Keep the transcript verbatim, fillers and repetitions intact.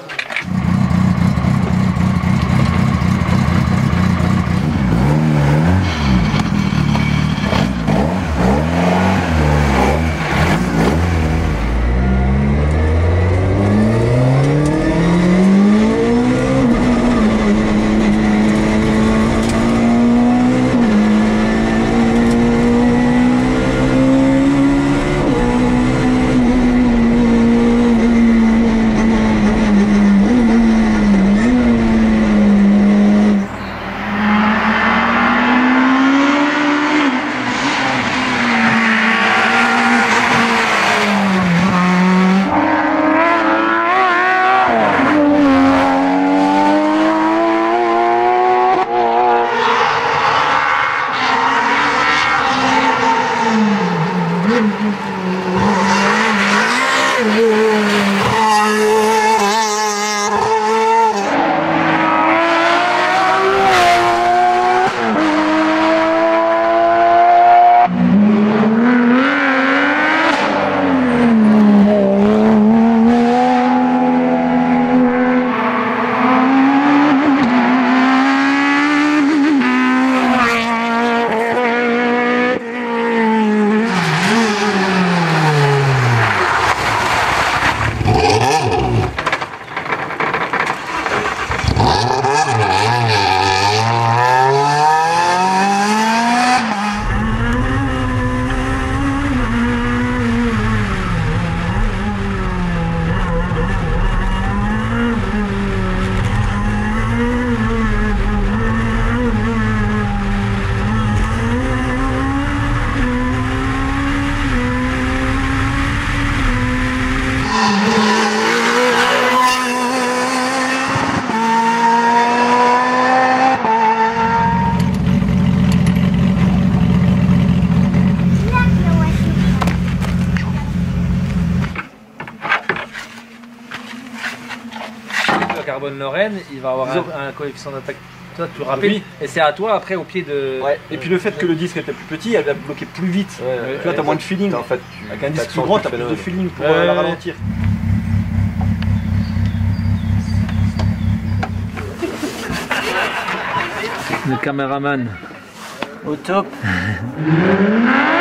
Carbone Lorraine, il va avoir un, un coefficient d'attaque plus rapide, oui. Et c'est à toi après au pied de... Ouais. Et puis le fait que le disque était plus petit, elle va bloquer plus vite. Ouais, ouais, tu vois, t'as moins de feeling. En fait, tu, avec un disque plus grand, t'as plus de feeling pour ouais, la ralentir. Le caméraman au top.